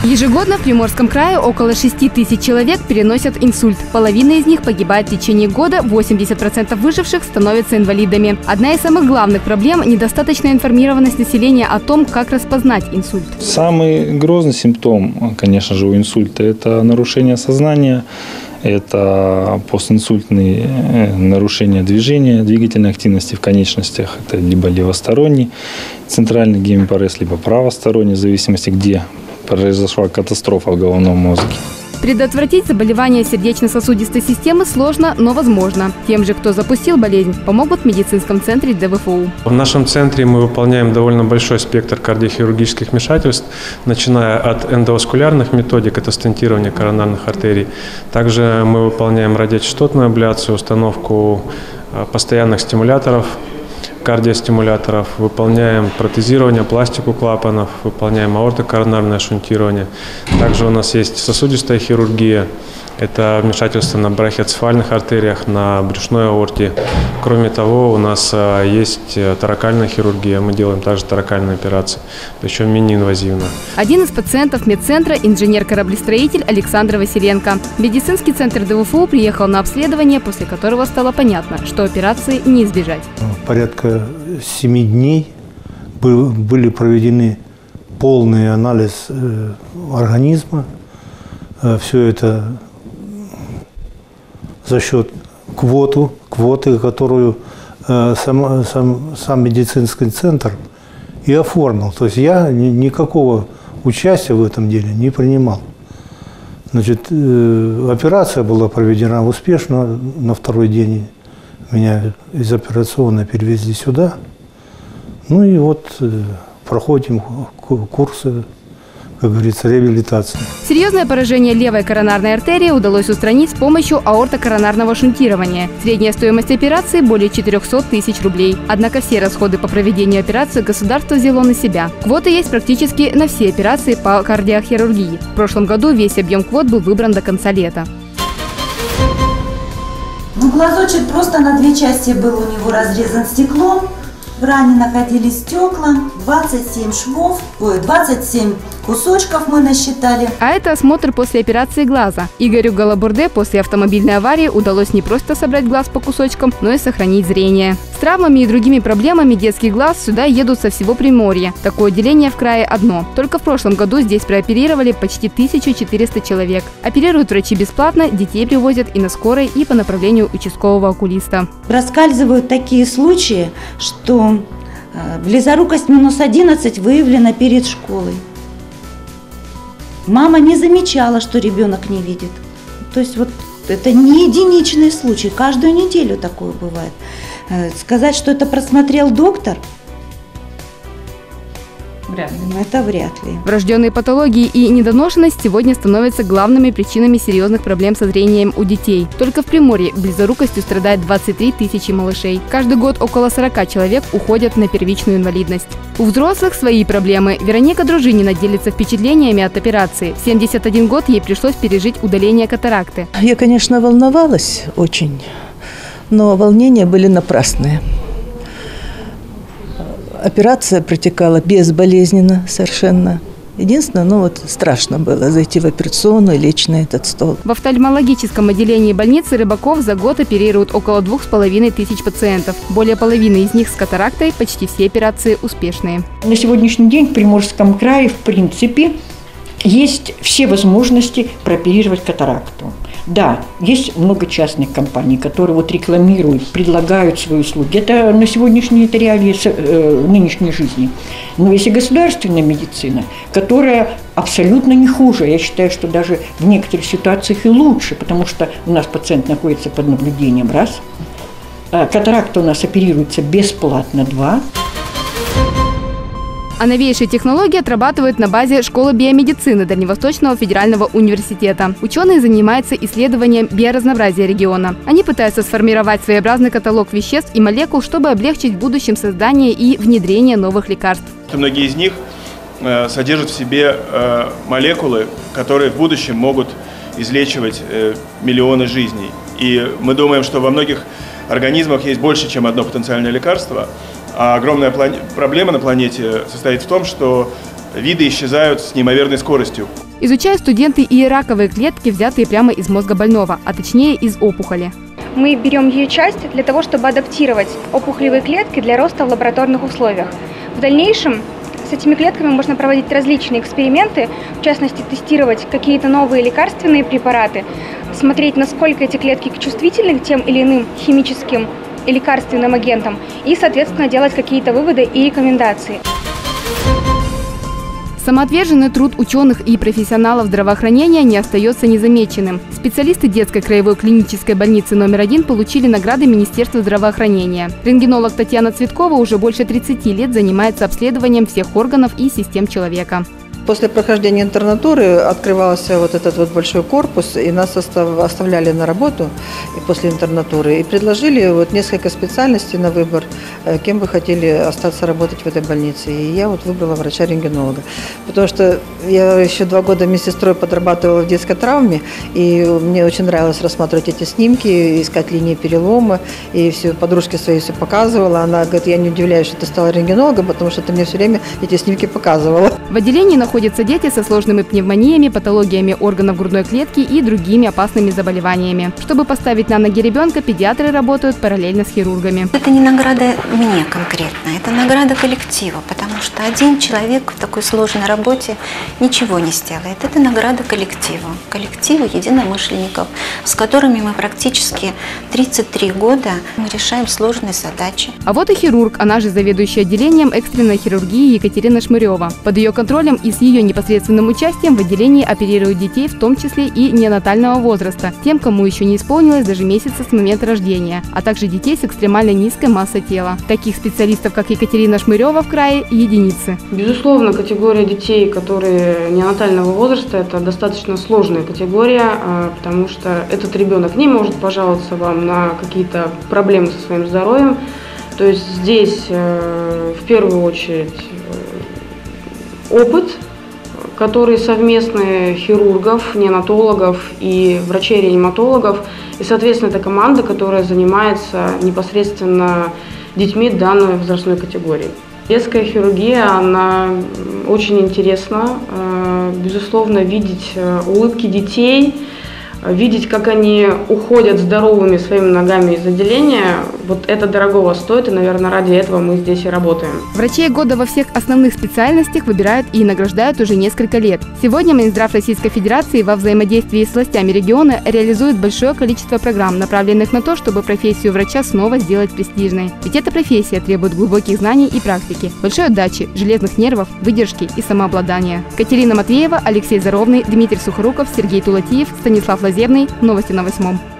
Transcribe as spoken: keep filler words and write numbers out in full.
Ежегодно в Приморском крае около шести тысяч человек переносят инсульт. Половина из них погибает в течение года, восемьдесят процентов выживших становятся инвалидами. Одна из самых главных проблем – недостаточная информированность населения о том, как распознать инсульт. Самый грозный симптом, конечно же, у инсульта – это нарушение сознания, это постинсультные нарушения движения, двигательной активности в конечностях. Это либо левосторонний центральный гемипарез, либо правосторонний, в зависимости, где произошла катастрофа в головном мозге. Предотвратить заболевания сердечно-сосудистой системы сложно, но возможно. Тем же, кто запустил болезнь, помогут в медицинском центре дэ вэ эф у. В нашем центре мы выполняем довольно большой спектр кардиохирургических вмешательств, начиная от эндоваскулярных методик, это стентирование коронарных артерий. Также мы выполняем радиочастотную абляцию, установку постоянных стимуляторов, кардиостимуляторов, выполняем протезирование, пластику клапанов, выполняем аортокоронарное шунтирование. Также у нас есть сосудистая хирургия, это вмешательство на брахиоцефальных артериях, на брюшной аорте. Кроме того, у нас есть торакальная хирургия, мы делаем также торакальные операции, причем мини-инвазивно. Один из пациентов медцентра – инженер-кораблестроитель Александр Василенко. В медицинский центр дэ вэ эф у приехал на обследование, после которого стало понятно, что операции не избежать. Порядка семи дней были проведены полный анализ организма. Все это за счет квоту, квоты, которую сам, сам, сам медицинский центр и оформил. То есть я ни, никакого участия в этом деле не принимал. Значит, операция была проведена успешно. На второй день меня из операционной перевезли сюда. Ну и вот проходим курсы, как говорится, реабилитации. Серьезное поражение левой коронарной артерии удалось устранить с помощью аортокоронарного шунтирования. Средняя стоимость операции – более четырёхсот тысяч рублей. Однако все расходы по проведению операции государство взяло на себя. Квоты есть практически на все операции по кардиохирургии. В прошлом году весь объем квот был выбран до конца лета. Ну, глазочек просто на две части был у него разрезан стеклом. В ране находились стекла, двадцать семь швов, ой, двадцать семь кусочков мы насчитали. А это осмотр после операции глаза. Игорю Голобурде после автомобильной аварии удалось не просто собрать глаз по кусочкам, но и сохранить зрение. С травмами и другими проблемами детский глаз сюда едут со всего Приморья. Такое отделение в крае одно. Только в прошлом году здесь прооперировали почти тысячу четыреста человек. Оперируют врачи бесплатно, детей привозят и на скорой, и по направлению участкового окулиста. Проскальзывают такие случаи, что близорукость минус одиннадцать выявлена перед школой. Мама не замечала, что ребенок не видит. То есть вот это не единичный случай, каждую неделю такое бывает. Сказать, что это просмотрел доктор, вряд ли. Это вряд ли. Врожденные патологии и недоношенность сегодня становятся главными причинами серьезных проблем со зрением у детей. Только в Приморье близорукостью страдает двадцать три тысячи малышей. Каждый год около сорока человек уходят на первичную инвалидность. У взрослых свои проблемы. Вероника Дружинина делится впечатлениями от операции. В семьдесят один год ей пришлось пережить удаление катаракты. Я, конечно, волновалась очень, но волнения были напрасные. Операция протекала безболезненно совершенно. Единственное, ну вот страшно было зайти в операционную и лечь на этот стол. В офтальмологическом отделении больницы Рыбаков за год оперируют около двух с половиной тысяч пациентов. Более половины из них с катарактой, почти все операции успешные. На сегодняшний день в Приморском крае, в принципе, есть все возможности прооперировать катаракту. Да, есть много частных компаний, которые вот рекламируют, предлагают свои услуги. Это на сегодняшние реалии э, нынешней жизни. Но есть и государственная медицина, которая абсолютно не хуже. Я считаю, что даже в некоторых ситуациях и лучше, потому что у нас пациент находится под наблюдением, раз. А катаракта у нас оперируется бесплатно, два. А новейшие технологии отрабатывают на базе школы биомедицины Дальневосточного федерального университета. Ученые занимаются исследованием биоразнообразия региона. Они пытаются сформировать своеобразный каталог веществ и молекул, чтобы облегчить в будущем создание и внедрение новых лекарств. Многие из них содержат в себе молекулы, которые в будущем могут излечивать миллионы жизней. И мы думаем, что во многих организмах есть больше, чем одно потенциальное лекарство. А огромная проблема на планете состоит в том, что виды исчезают с неимоверной скоростью. Изучают студенты и раковые клетки, взятые прямо из мозга больного, а точнее из опухоли. Мы берем ее часть для того, чтобы адаптировать опухолевые клетки для роста в лабораторных условиях. В дальнейшем с этими клетками можно проводить различные эксперименты, в частности тестировать какие-то новые лекарственные препараты, смотреть, насколько эти клетки чувствительны к тем или иным химическим и лекарственным агентам и, соответственно, делать какие-то выводы и рекомендации. Самоотверженный труд ученых и профессионалов здравоохранения не остается незамеченным. Специалисты детской краевой клинической больницы номер один получили награды Министерства здравоохранения. Рентгенолог Татьяна Цветкова уже больше тридцати лет занимается обследованием всех органов и систем человека. После прохождения интернатуры открывался вот этот вот большой корпус, и нас оставляли на работу после интернатуры и предложили вот несколько специальностей на выбор, кем бы хотели остаться работать в этой больнице. И я вот выбрала врача-рентгенолога, потому что я еще два года медсестрой подрабатывала в детской травме, и мне очень нравилось рассматривать эти снимки, искать линии перелома, и все подружке своей все показывала. Она говорит: я не удивляюсь, что ты стала рентгенологом, потому что ты мне все время эти снимки показывала. В отделении находятся Находятся дети со сложными пневмониями, патологиями органов грудной клетки и другими опасными заболеваниями. Чтобы поставить на ноги ребенка, педиатры работают параллельно с хирургами. Это не награда мне конкретно, это награда коллективу, потому что один человек в такой сложной работе ничего не сделает. Это награда коллективу, коллективу единомышленников, с которыми мы практически тридцать три года мы решаем сложные задачи. А вот и хирург, она же заведующая отделением экстренной хирургии Екатерина Шмырева. Под ее контролем и с ее непосредственным участием в отделении оперируют детей, в том числе и неонатального возраста, тем, кому еще не исполнилось даже месяца с момента рождения, а также детей с экстремально низкой массой тела. Таких специалистов, как Екатерина Шмырева, в крае единицы. Безусловно, категория детей, которые неонатального возраста, это достаточно сложная категория, потому что этот ребенок не может пожаловаться вам на какие-то проблемы со своим здоровьем. То есть здесь в первую очередь опыт, который совместный хирургов, неонатологов и врачей-реаниматологов. И, соответственно, это команда, которая занимается непосредственно детьми данной возрастной категории. Детская хирургия, она очень интересна. Безусловно, видеть улыбки детей, видеть, как они уходят здоровыми своими ногами из отделения, вот это дорогого стоит, и, наверное, ради этого мы здесь и работаем. Врачей года во всех основных специальностях выбирают и награждают уже несколько лет. Сегодня Минздрав Российской Федерации во взаимодействии с властями региона реализует большое количество программ, направленных на то, чтобы профессию врача снова сделать престижной. Ведь эта профессия требует глубоких знаний и практики, большой отдачи, железных нервов, выдержки и самообладания. Катерина Матвеева, Алексей Заровный, Дмитрий Сухоруков, Сергей Тулатиев, Станислав Лазебный. Новости на восьмом.